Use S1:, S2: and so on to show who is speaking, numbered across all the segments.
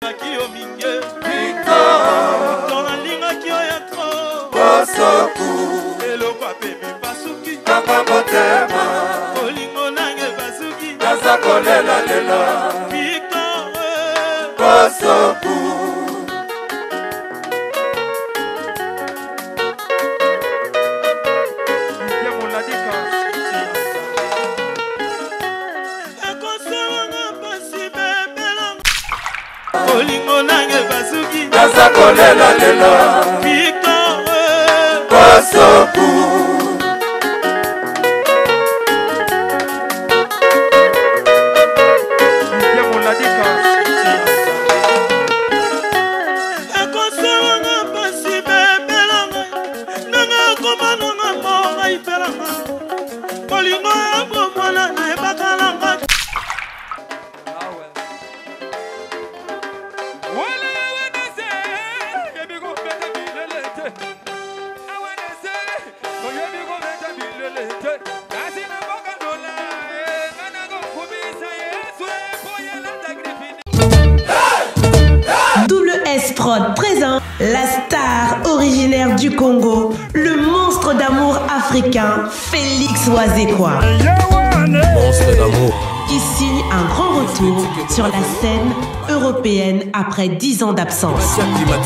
S1: Prod présente la star originaire du Congo, le monstre d'amour africain, Félix Wazekwa.
S2: Monstre d'amour.
S1: Qui signe un grand retour sur la scène européenne après 10 ans d'absence.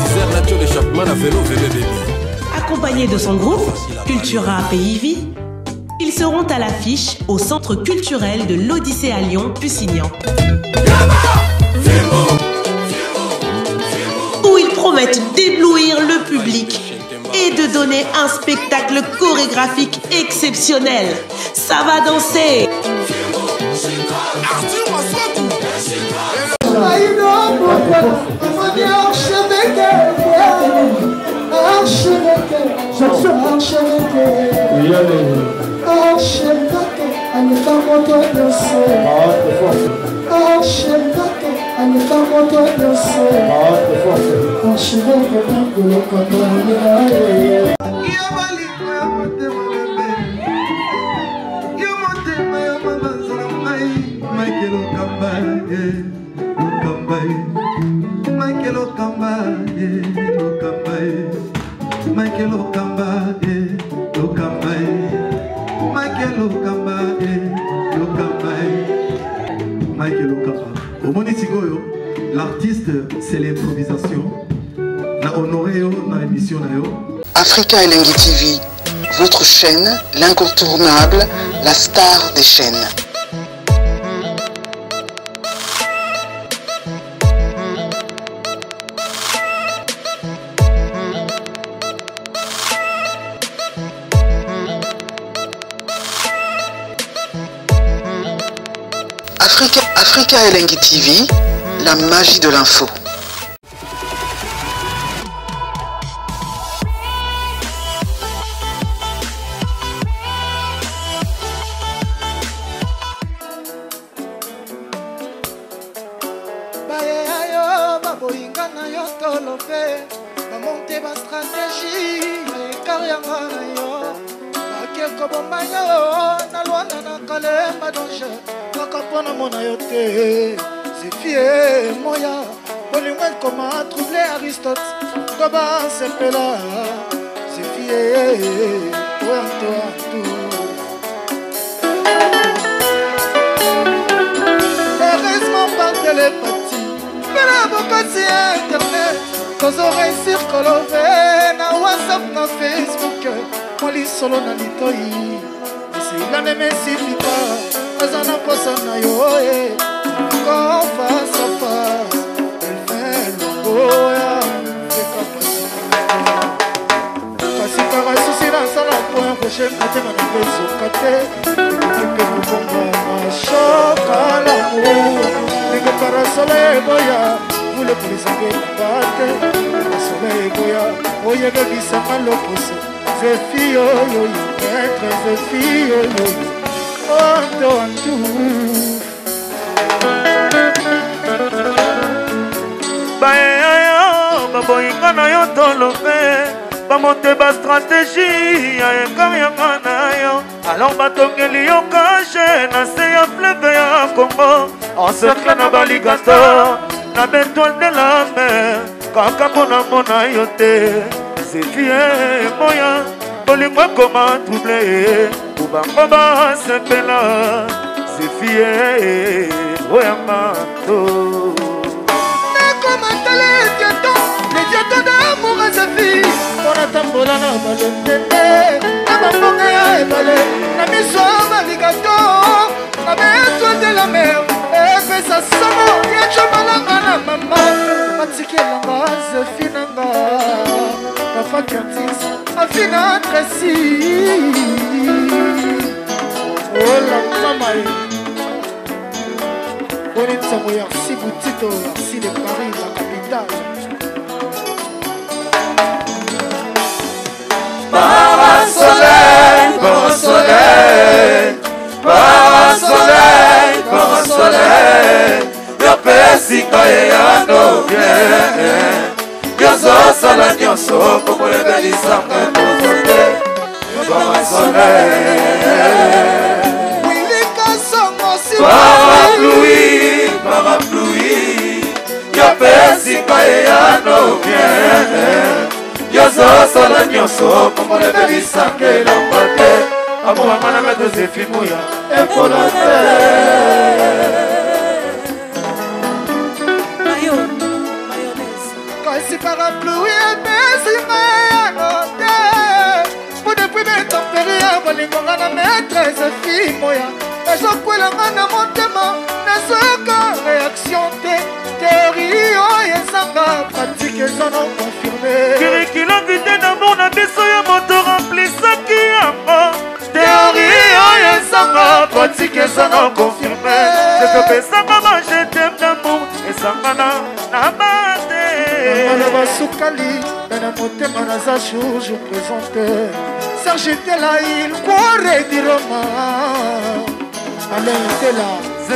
S1: Accompagné de son groupe, Cultura Pays Vie, ils seront à l'affiche au Centre culturel de l'Odyssée à Lyon, Pusignan. Où ils promettent d'éblouir le public et de donner un spectacle chorégraphique exceptionnel. Ça va danser.
S3: L'artiste, c'est l'improvisation. Na honoré dans l'émission.
S4: Africa Elengi TV, votre chaîne, l'incontournable, la star des chaînes. Africa Elengi TV, la magie de l'info.
S5: Comment troubler Aristote, comment c'est là, c'est fier, toi, tout. Heureusement par télépathie, mais la vocation internet, nos oreilles circulent, na WhatsApp, na Facebook, moi les solo na litoi, c'est la même si pas, mais on a pas ça na yo, quand face à face. Kasi kara susi na sala point prochain côté na beso côté que nous bomba choka l'amour les para soleil boya vous le prisez batte soleil boya oye que bisa maloposo c'est fille yo être c'est fille yo oh tout baboyinga na yo tolobe bamonte ba stratégie ya ekarianga na yo alors batongeli yo kashe na se ya fleuve ya Congo encercle na baligator na bétoile de la mer kaka mpona mona yo te Zefie moya bolingo koma trouble po bango basepela Zefie oya manto nakomatala les diatons d'amour à Zefie mpona tambola na balendende na bambonga ya ebale na miso baligato na bétoile de la mer epesa somo ya comalanga na mama atikelanga Zefie nanga Papa Curtis Afina Tracy Oh la maman Bonne Samoy Arsi Boutito Arsi de Paris la capitale
S2: Parasoleil, parasoleil Parasoleil, parasoleil Yo pesika ya no bien Yozo sala nyonso Pomo lebelisanga Kozote Parasoleil
S5: Wilika songo si
S2: Parapluie, parapluie Yo pesika ya no bien Yozo sala nyonso Pomo lebelisanga Elambate Amo mamana meto Zefie moya Epolote
S5: Si parapluie Messi Mayangote Pour depuis mes tempéries Bolingonga na maîtresse fille moya Nazokwelanga na motema Nazoka réaction te Théorie oyo ezanga Pratique ezana confirmé Kirikilongi te d'amour na biso ya moto Remplisaki yango Théorie oyo ezanga Pratique ezana confirmé Sekopesanga ma je t'aime d'amour Ezanga na base Maloba Soukali, Bena Motema Naza je présente Serge était là, il croirait du roman Alain était là,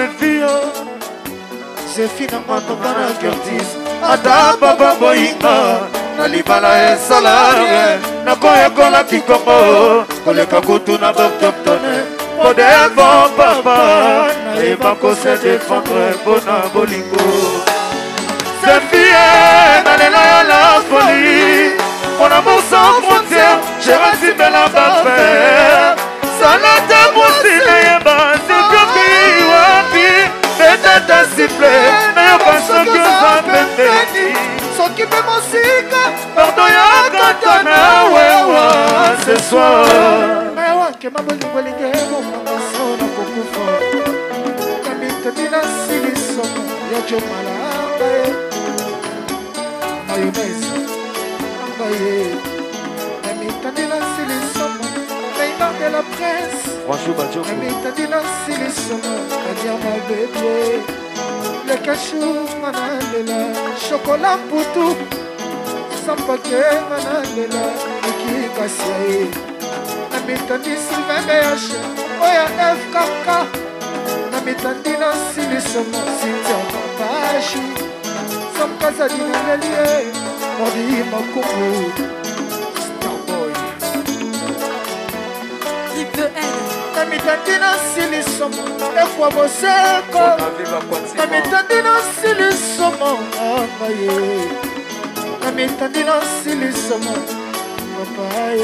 S5: Zefie Nanga Tokana Curtis Ata Baba Boyinga Nalibala et Salare Nakoyekola Kikongo Koleka Kutu na Boktoktone Podevant Papa Naeba Kose défendre Bona Bolingo Zefie, nalela ya la folie Mon amour sans frontières J'ai reçu la baffaire Salata moussi na yeba Zefie wapi Betata siffle Na yoka soki ozambete Soki pe mosika Pardon ya katana wewa Ce soir Mewa kema bolingolinge Momanga sona kokufa Kamitadina silisomo Yajo malanga Mayonnaise Ambaye Amitadina Silisomo Neymar de la presse Amitadina Silisomo Kadia ma bébé Le cachou Manalela Chocolat Poutou Sampake Manalela Niki Kassiae Amitadina Sylvain BH Oya FKK Amitadina Silisomo Cynthia Papachi Samkaza Dinalie, Mordi Makoumou, Starboy.
S6: Triple N.
S5: Namitandina Silisomo, Efwa Boseko. Namitandina Silisomo, Amaye. Namitandina Silisomo, Papa,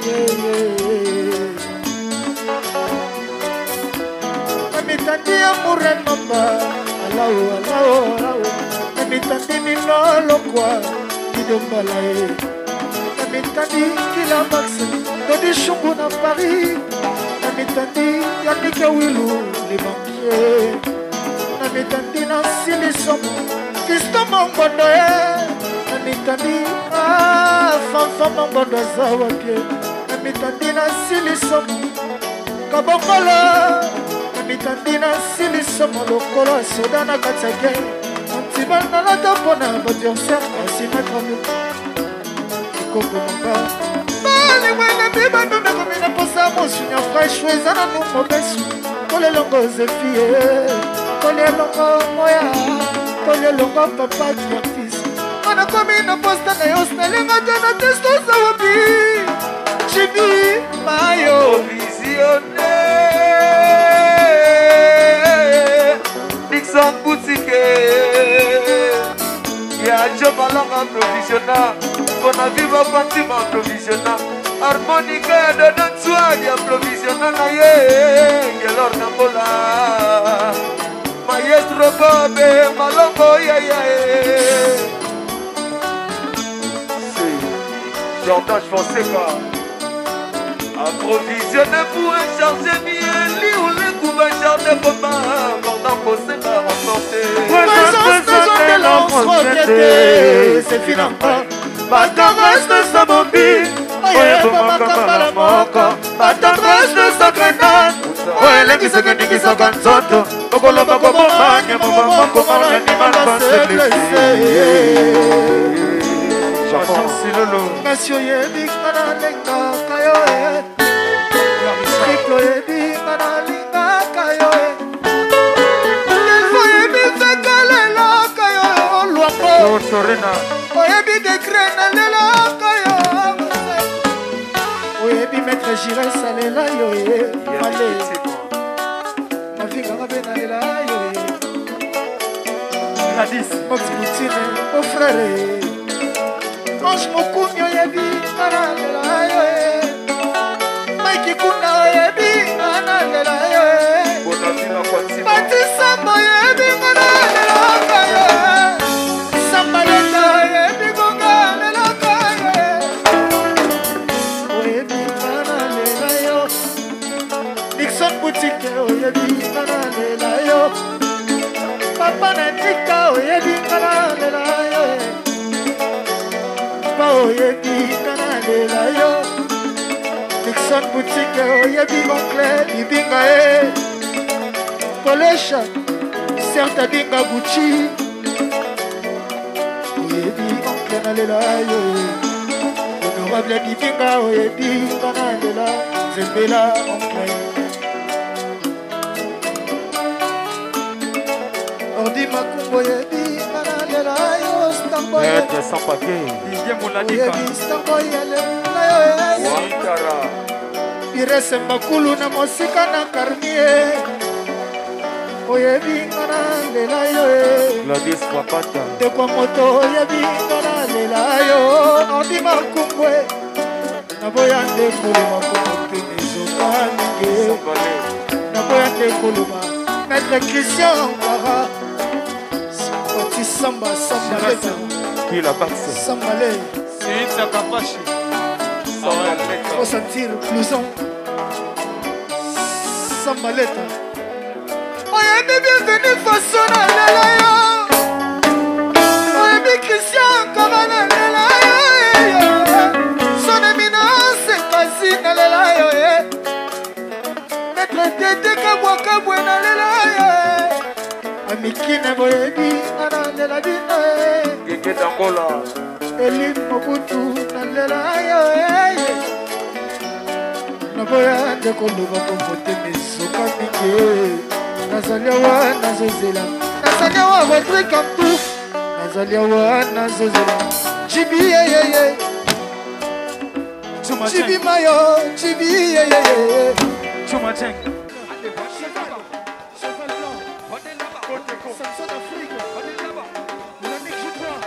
S5: Namitandia Muremamba, Alao. Namitandi lolo kwa Kidombalae Namitandi Kila Maxi Dodi Chungu na Paris Namitandi Yannick Wilu Les banquiers Namitandi na Silisomo Fisto Mongondo Namitandi Fanfa Mongondo Zawake Namitandi na Silisomo Kabokola Namitandi na Silisomo Lokola Sodana Katsake Sibal na la tapona, voiture certes, ainsi mettre en nous. Je comprends pas. Mali wena biba nuna kumina posa mosunya fresh wezana numo besu. Kole longo Zefie, kole longo moya, kole longo papa Curtis. Mana kumina posta na yosna lenga tena testo sawabi. Chibi mayo visionnaire. Dixon boutique.
S2: Yajo malanga provisionnel. Bon avis va bâtiment provisionnel. Harmonica de Nansouadia provisionnel. Gelor Nambola. Maestro Bobe Malongo Jordan Fonseca. Approvisionné pour un chargé bien lit ou les coups un chargé pour ma mordant posé par remporter.
S5: Présence de zone de l'ombre requêtée, c'est finalement ma tendresse de sa bobine. Oye, mama kambala moko, ma tendresse de sa grenade. Oye, les qui se gansoto, okolo bako bomanya, moko malani malase blessé. Monsieur Yedi Kanalenga Kayoe, Triple Yedi Kanalinga Kayoe, Delfo Yedi Fekalela Kayoe, Luako, Oyebi Dekrena Lela Kayoe, Oyebi Maître Gires Salela Yoye, Malé, ma fille Garabena Lela Yoye, Gladys, Max Boutine, mon frère. Mange mon coup, yoyebi, analela yoye. Mike kuna yoyebi, analela yoye. Bati samba yoyebi, analela yoye. Samba leta yoyebi, analela yoye. Yoyebi, analela yo. Nixon boutique yoyebi, analela yo. Papa Nanika yoyebi, analela yoye. Oyebi kanalela yo Nixon boutique oyebi oncle libinga e Kolesha certa binga Gucci Oyebi oncle nalela yo Honorable libinga oyebi kanalela Zembela oncle Ordi makumbo oyebi kanalela yo Starboy
S2: sans papier.
S5: Irese makulu na mosika na karnier oyebi ngana lela yo
S2: Gladys Wapata
S5: de kwa moto oyebi ngana lela yo odi makumbwe na boya nde kuluma kumote mezokanike na boya nde kuluma Maître Christian Para Oti Samba Samba Leta
S2: qui la passe
S5: Sambale
S2: c'est sa capache
S5: faut sentir blouson Sambaleta oyebi bienvenue façon na lela yo oyebi Christian Kabana lela yo son éminence kasi na lela yo Maître Tete Kabwa na lela yo amikine boyebi ana lela bino
S2: Gege d'Angola
S5: Eli Mobutu na lela yo Naboya ndeko luba kombote mesoka mingi Nazali awa nazozela Nazali awa Rodrigue Kantouf Nazali awa nazozela Jibi yeyeye Jibi mayo Jibi yeyeye
S2: Chuma Cheng
S5: Samson Afrique Dynamique J3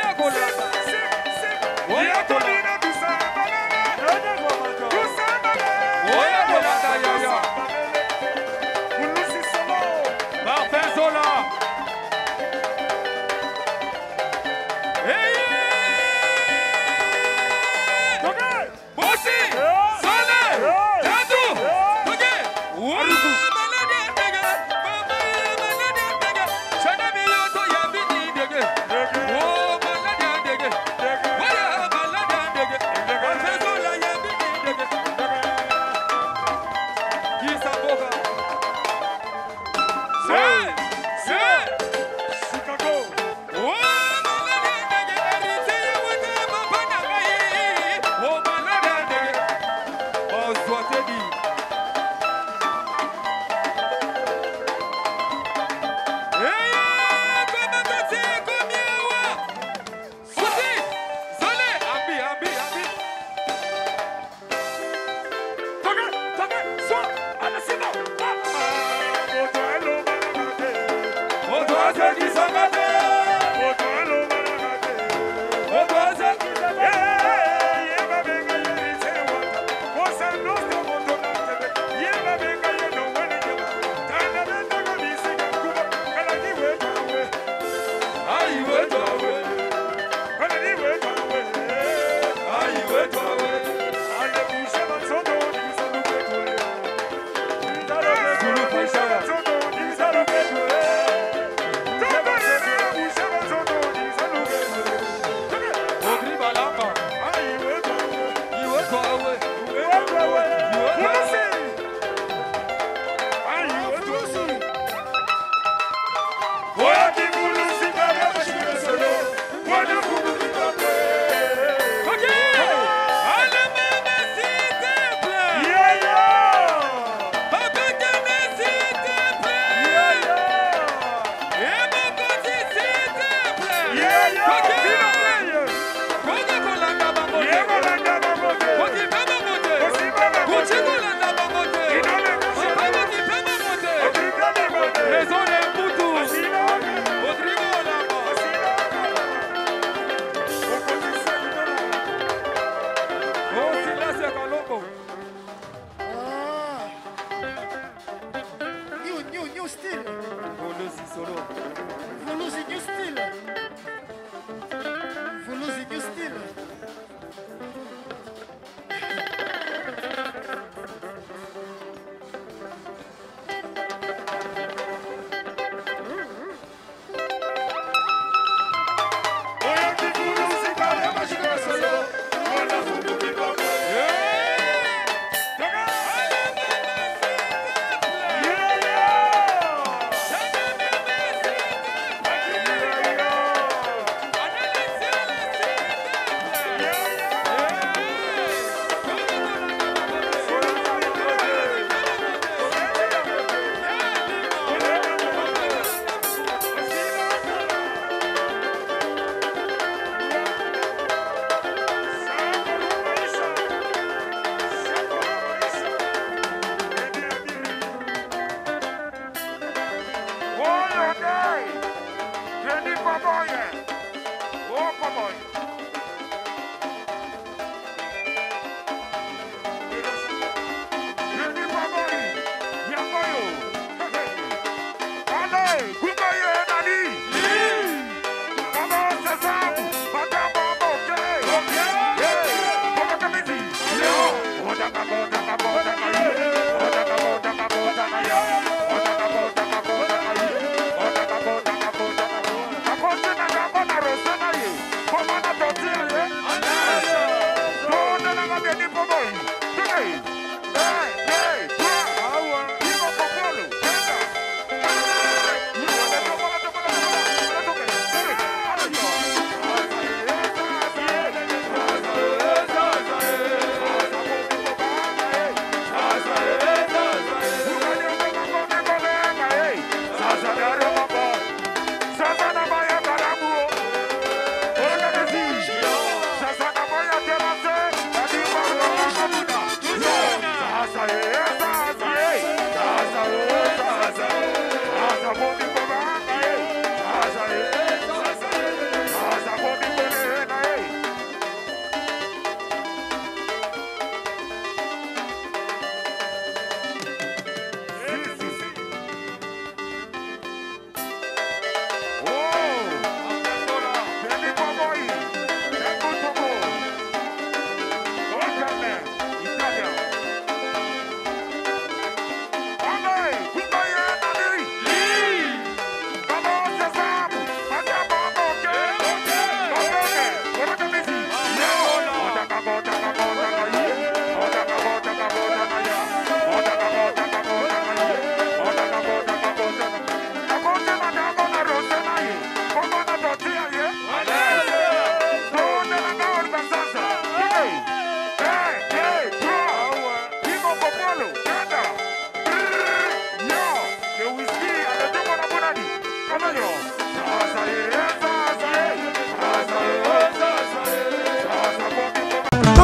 S7: Come on,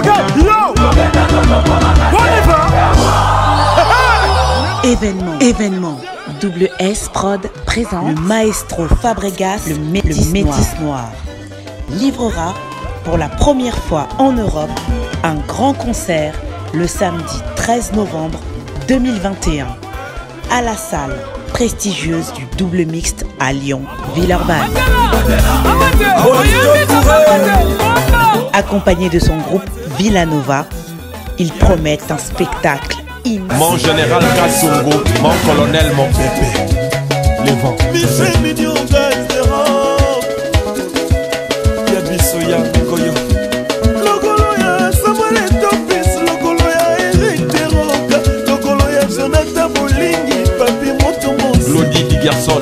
S1: Événement. Double S Prod présente le maestro Fabregas, le Métis Noir, livrera pour la première fois en Europe un grand concert le samedi 13 novembre 2021 à la salle prestigieuse du Double Mixte à Lyon, Villeurbanne. Accompagné de son groupe Villanova, ils promettent un spectacle immense.
S7: Mon général Kassungo, mon colonel, mon pépé. Les vents. Claudie Di Garçon.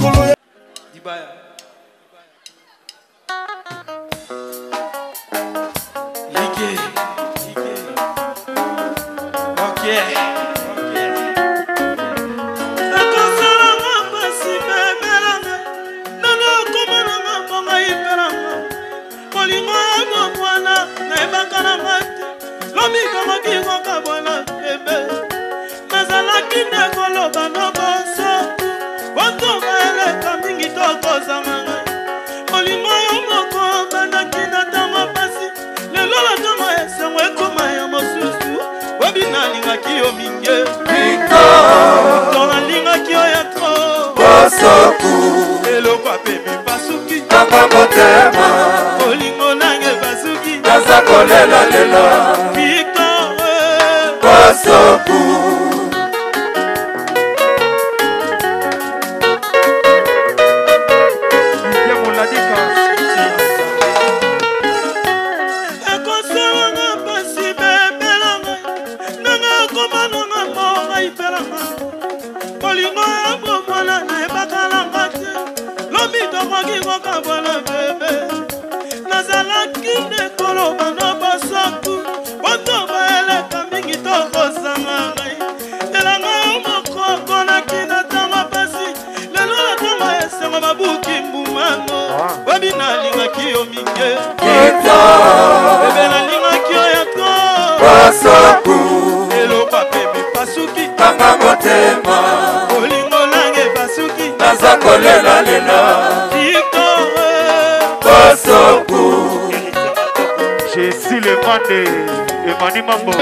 S5: J'ai si le mandé et Mani Mambo.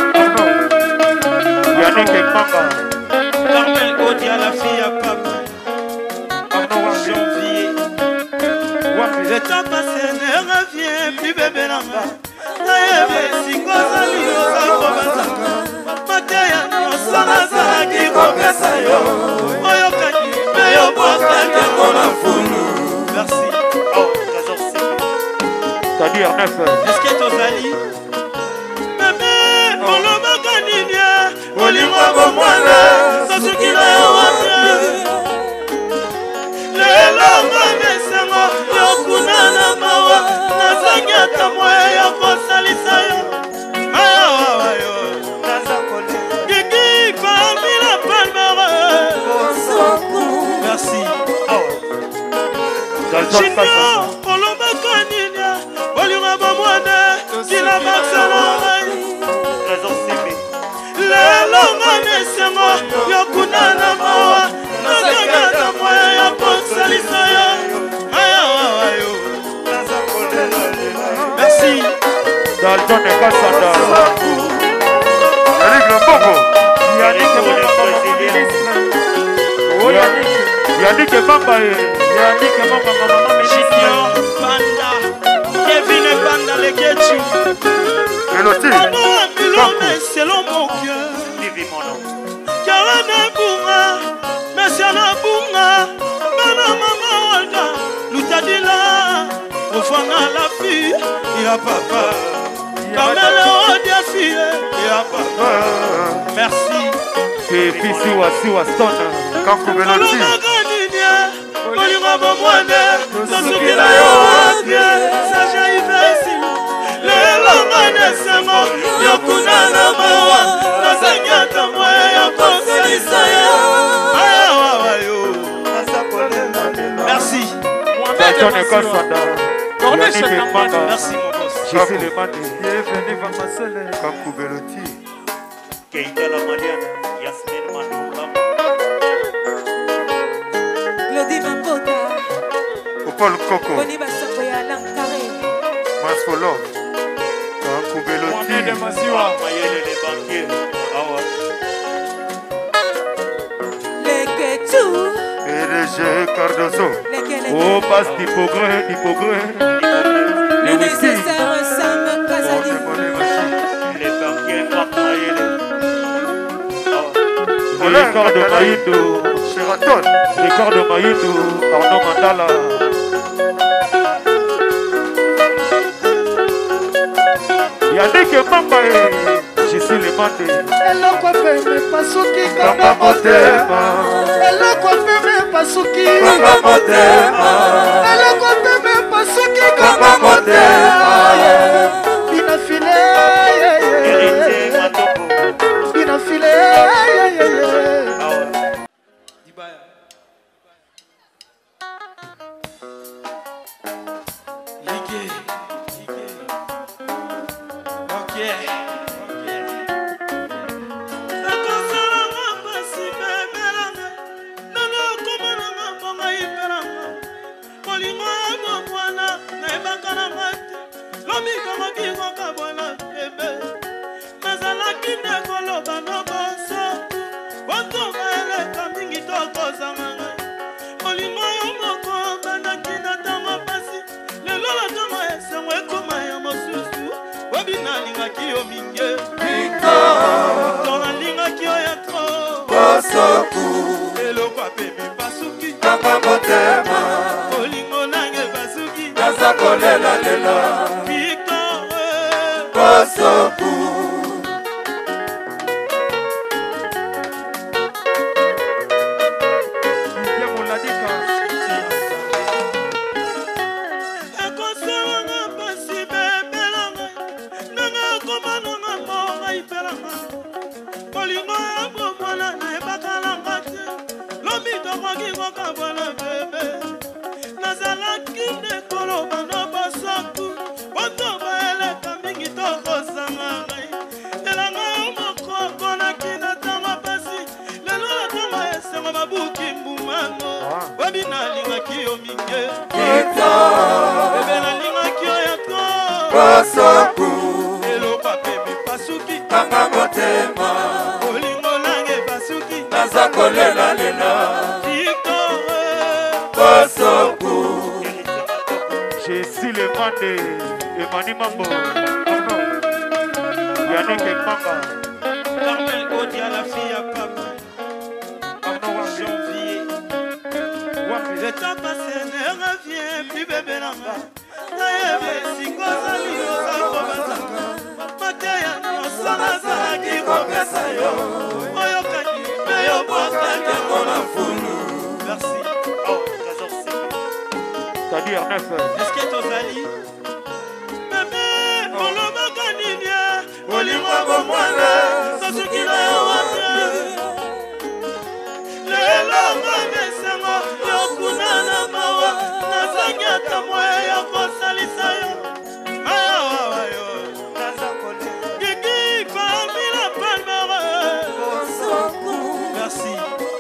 S5: Yannick et Manga.
S2: Carmel Odia, la fille à papa. Janvier. Le temps passé ne revient plus, bébé là-bas. Naïve, si Gozali, Ozakobazaka. Mateya, Nosana, qui repessa yo. Oyokaki, Meyo Bokake, Mona Foulou. Merci. Oh, trésor C.
S5: C'est-à-dire 9.
S2: Est-ce que Tozali? Bébé, Olomaka Nidia, Olima Bomwana, Sasukila Yawabia. Lelo Manesengo, Yokunana Mawa, Nazanyata Moya Yokosalisa yo. Ayawayo, Nazakole. Gigi, Famila Palmere. Merci. Junior, Olomaka Nidia, Olima Bomwana, Kila Maxalo. Trésor CB. Lelo Manesengo, Yokunana Mawa, Nazanyata Moya Yokosalisa yo. Ayawayo, Nazakole. Merci.
S5: Dalton et Kassanda. Yannick Lambongo. Yannick Yannick Bamba. Yannick Bamba.
S2: Junior Banda, Kevin Banda le Ketchu.
S5: Mélodie.
S2: C'est mon cœur. Vivi mon nom. Karana Bunga, Monsieur Bunga, Bana Mama Olga, Loutadila, Ofana la fille, il y a papa. Kamele Odia fille, il y a papa. Merci.
S5: Et puis Siwa Stone. Kankou Mélodie.
S2: Olima Bomwane, Sasukila yo abie, Sacha Ivesi. Lelo Manesengo, Yokunana Mawa, Nazanyata Moya Yokosalisa yo. Ayawayo, merci.
S5: Dalton et Kassanda. Yannick Bamba.
S2: Merci mon boss.
S5: J'ai le mandé. Bienvenue Vamasele Kankubeloti
S2: Keita la Mariana Yasmin Manoula
S6: Claudie Mambota
S5: Paul Coco
S6: Boni Basako ya Lankare
S5: Masfolo Kankubeloti
S2: Mohamed Masiwa Mayele les banquiers Awa
S6: Leketu
S5: PDG Cardozo
S6: Lekele
S5: Oh passe d'hypogré
S6: Le nécessaire Sam Kazadi
S2: Les banquiers Marc Mayele
S5: Record de Maïdo Sheraton Record de Maïdo Arnaud Mandala Yannick Mambae Je suis le mandé
S8: eloko peme pasuki
S5: Kamba motema
S8: eloko peme pasuki
S5: Kamba motema
S8: eloko peme pasuki
S5: Kamba motema
S8: binafile
S2: Héritier Matopo
S8: binafile
S5: Je suis le mandé Emani Mambo Yannick Mamba
S2: Carmel Odia la fille à papa Janvier Le temps passé ne revient plus bébé là-bas Naïve Sikoza Lioza Kobazaka Mateya Nyosana Zalaki Kopesa yo Oyokaki Meyo Bwakake Mona Fulu Merci Oh, trésor CP
S5: C'est-à-dire 9
S2: Est-ce que Tozali Bébé, Olomaka Nidia Olimwa Bomwana Sasuki na Yawate Lelo Mamesengo Yokuna na Mawa Nazangi ata moya ya kosalisa yo Maya wawa yo Nazakole Gigi parmi la palmere Merci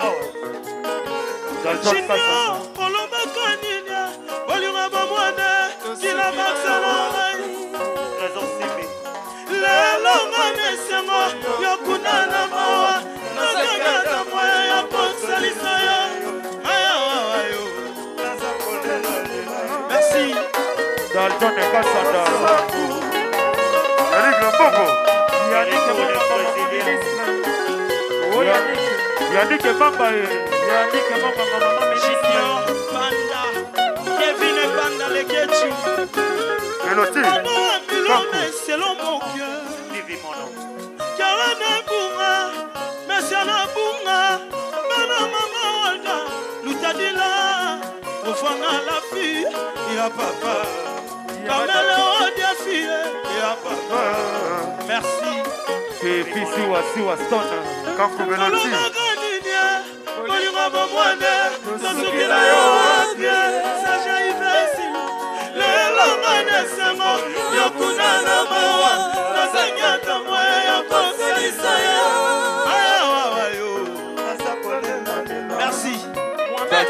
S2: Junior Olomaka Nidia Olimwa Bomwana Kila Maxalo Trésor CP Lelo Mamesengo Yokuna na Mawa Nazangi ata moya ya kosalisa yo Maya wawa yo Merci
S5: Dalton et Kassanda Yannick Lambongo Yannick Mamba Yannick Mamba Maman
S2: Junior Banda Kevin Banda Lekechu
S5: Meloti
S2: Bilome selon mon cœur Vivi mon nom Karana Bunga Messiana Bunga Bana Mama Walda Lutadila Ofana la fille Ya papa Kamele Odia fille Ya papa Merci
S5: Fisi Wasiwa Stone Kankubeloti
S2: Olinga bomwane Sasukila yo wapye Sacha Ivesi Lelo ngane semo Yokuna na mawa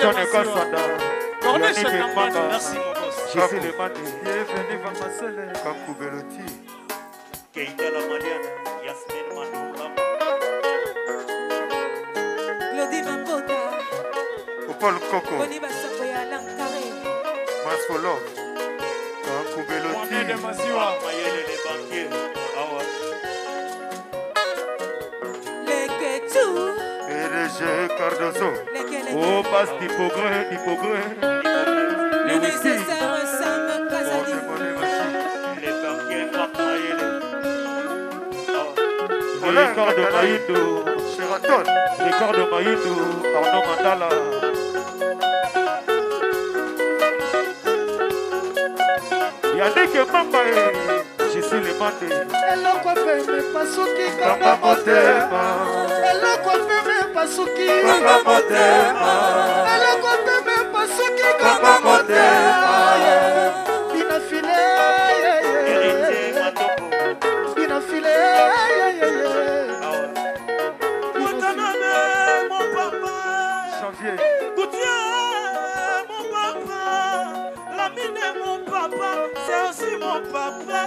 S5: Antoine Kassanda.
S2: Merci mon boss.
S5: Jésus le Mande. Bienvenue Vamasele. Kankou Beloti.
S2: Keita la Maliana. Yasmin Mandoula.
S6: Claudie Mambota.
S5: Paul Coco.
S6: Boni Basako ya Lankare.
S5: Masfolo. Kankou Beloti.
S2: Mayele les banquiers.
S6: Les Ketou.
S5: PDG Cardozo. Oh, passe d'hypogré.
S6: Le nécessaire Sam Kazadi.
S2: Les banquiers
S5: Ricardo Maïndo. Sheraton. Ricardo Maïndo. Arnaud Mandala. Yannick Mamba. Je suis le Mandé.
S8: eloko peme pasuki
S5: Kanga motema.
S8: eloko peme pasuki
S5: Kanga motema.
S8: eloko peme pasuki
S5: Kanga motema.
S8: binafile binafile
S5: Janvier.
S2: mon papa, la mine mon papa, c'est aussi mon papa.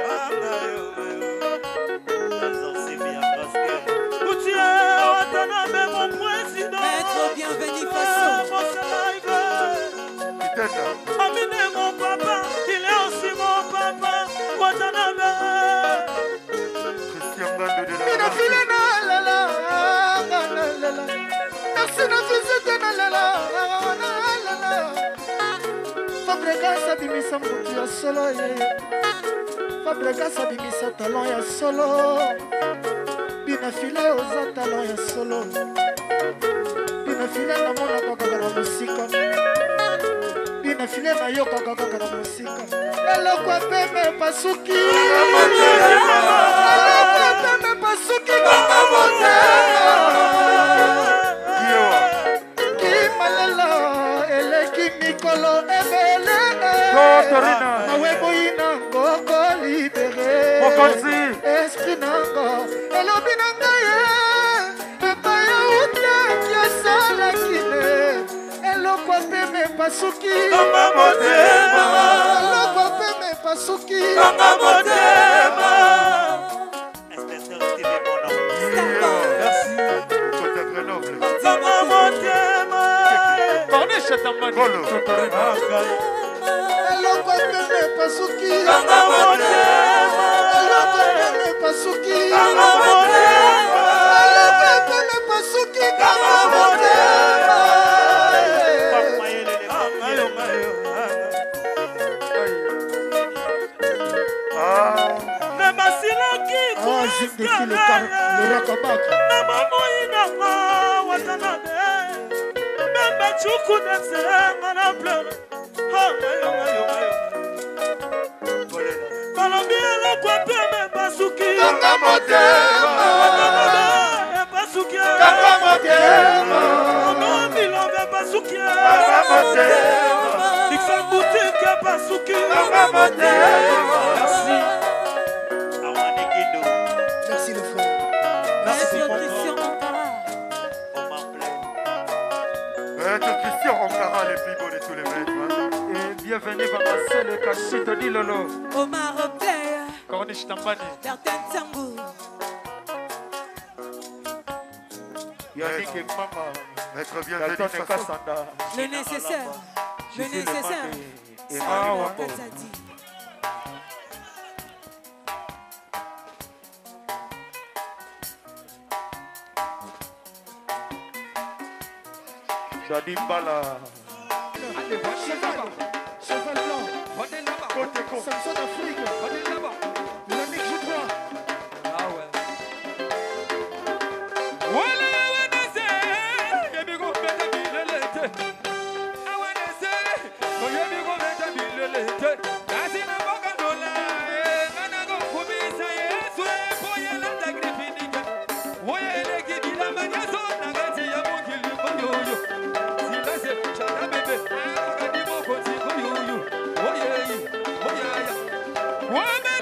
S2: Mon président,
S6: Maître bienvenu Faso.
S2: Amine mon papa, il est aussi mon papa. Watanabe.
S5: Christian Bande de la
S8: binafile na lala merci na visite na lala Fabregas abimisa mbutu ya solo ye Fabregas abimisa talon ya solo binafile oza talon ya solo binafile namonaka kaka na mosika binafile nayokaka kaka na mosika eloko peme pasuki eloko peme pasuki kaka motema kimalela eleki mikolo ebele maweboyi nango kolibere
S5: Mokonzi.
S8: esprit nango elobi na ngai epai ya utaki asalaki ne eloko peme pasuki eloko peme pasuki
S5: Côté Grenoble. Golo.
S8: eloko peme pasuki eloko peme pasuki eloko peme pasuki kaka motema le rakabak
S5: Kanga motema. Kanga motema. Kanga motema.
S8: merci le frère
S6: Maître Christian Ankara.
S5: Maître Christian Ankara, les plus beaux de tous les maîtres. Et bienvenue Vamasele Kashito Dilolo.
S6: Omar Player.
S5: Corniche Tambani.
S6: Bertin Tsangou.
S5: Yannick Mama. Maître bienvenue Kassanda.
S6: Le nécessaire. Le nécessaire.
S5: Et
S6: Sam
S5: Mawako.
S6: Kazadi.
S5: Dadi Bala.
S8: cheval blanc
S5: Côté con.
S8: Samson Afrique Yannick joue droit
S5: Woman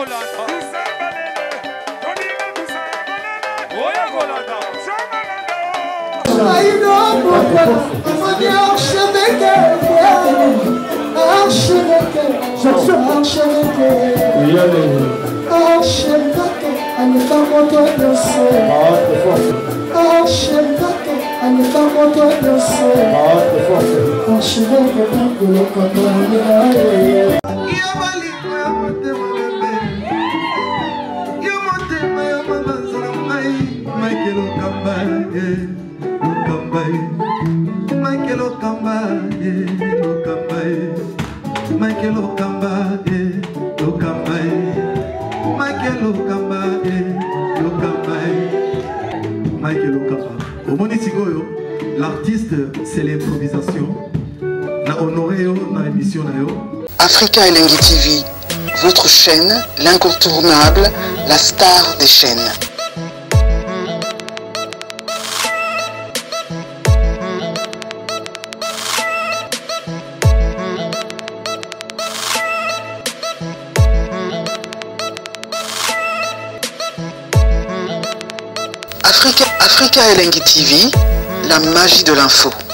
S3: L'artiste, c'est l'improvisation. Na honoré dans l'émission.
S4: Africa Elengi TV, votre chaîne, l'incontournable, la star des chaînes. Africa Elengi TV, la magie de l'info.